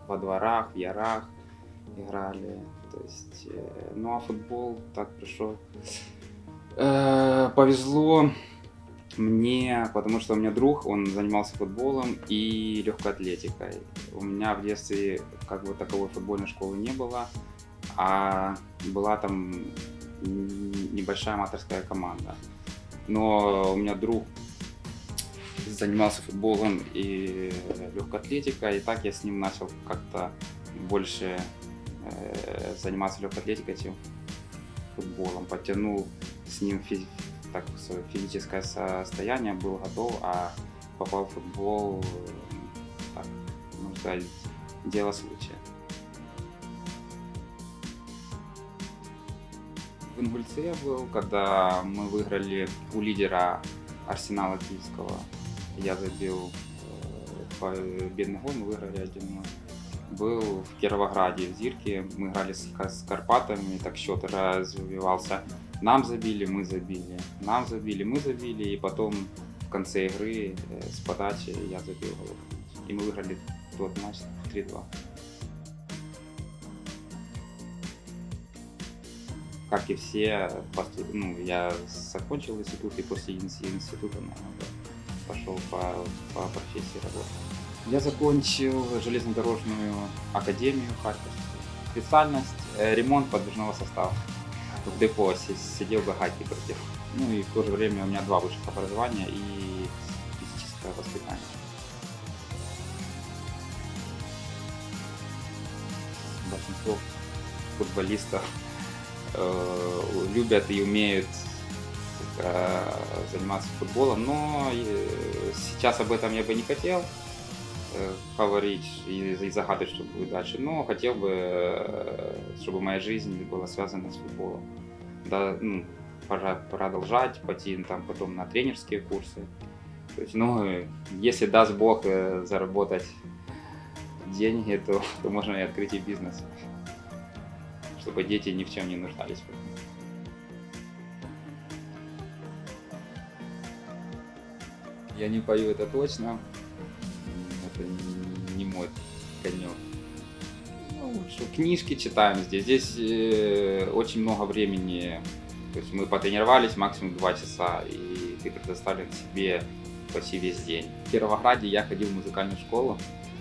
во дворах, в ярах играли. То есть, ну а футбол так пришел. Повезло мне, потому что у меня друг, он занимался футболом и легкой атлетикой. У меня в детстве как бы таковой футбольной школы не было, а была там небольшая аматорская команда. Но у меня друг занимался футболом и легкой атлетикой, и так я с ним начал как-то больше заниматься легкой атлетикой, чем футболом. Подтянул с ним физическое состояние, был готов, а попал в футбол, так, можно сказать, дело случая. В Ингульце я был, когда мы выиграли у лидера Арсенала Киевского. Я забил победный гол, мы выиграли 1-0. Был в Кировограде, в Зирке, мы играли с Карпатами, так счет развивался. Нам забили, мы забили, нам забили, мы забили, и потом в конце игры с подачи я забил гол. И мы выиграли тот матч 3-2. Как и все, я закончил институт, и после института пошел по профессии работать. Я закончил железнодорожную академию Харьковскую. Специальность ремонт подвижного состава. В депо сидел гайки крутил. Ну и в то же время у меня 2 высших образования и физическое воспитание. Большинство футболистов любят и умеют заниматься футболом, но сейчас об этом я бы не хотел говорить и загадывать, что будет дальше, но хотел бы, чтобы моя жизнь была связана с футболом. Да, продолжать, пойти там потом на тренерские курсы. То есть, если даст Бог заработать деньги, то можно и открыть и бизнес, чтобы дети ни в чем не нуждались. Я не пою, это точно. Это не мой конек. Книжки читаем здесь. Здесь очень много времени. То есть мы потренировались максимум 2 часа, и ты предоставлен себе почти весь день. В Кировограде я ходил в музыкальную школу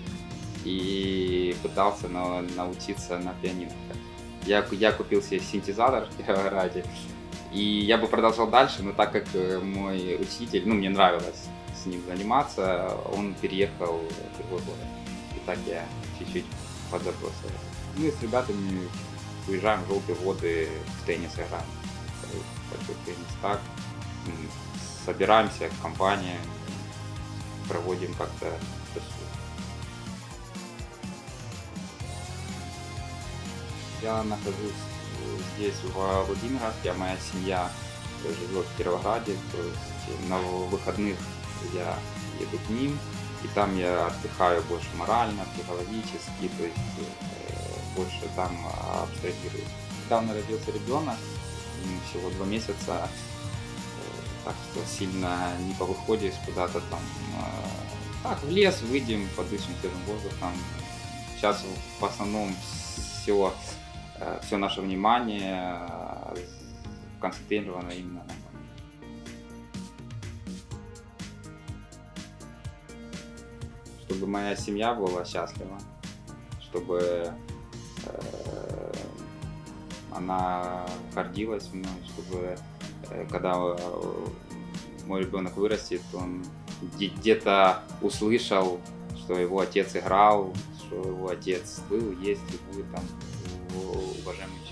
и пытался научиться на пианино. Я купил себе синтезатор в Кировограде, и я бы продолжал дальше, но так как мой учитель, мне нравилось с ним заниматься, он переехал в другой город. И так я чуть-чуть подзабросил. Мы с ребятами уезжаем в Желтые воды, в теннис играем. Большой теннис. Так, собираемся в компании, проводим как-то досуг. Я нахожусь здесь, в Владимировске, а моя семья живет в Кировограде. То есть на выходных я еду к ним, и там я отдыхаю больше морально, психологически, то есть больше там абстрагируюсь. Недавно родился ребенок, ему всего 2 месяца, так что сильно не повыходишь куда-то там. Так, в лес выйдем, подышим свежим воздухом. Сейчас в основном все наше внимание концентрировано именно на этом. Чтобы моя семья была счастлива, чтобы она гордилась мной, чтобы когда мой ребенок вырастет, он где-то услышал, что его отец играл, что его отец был, есть и будет там уважаемый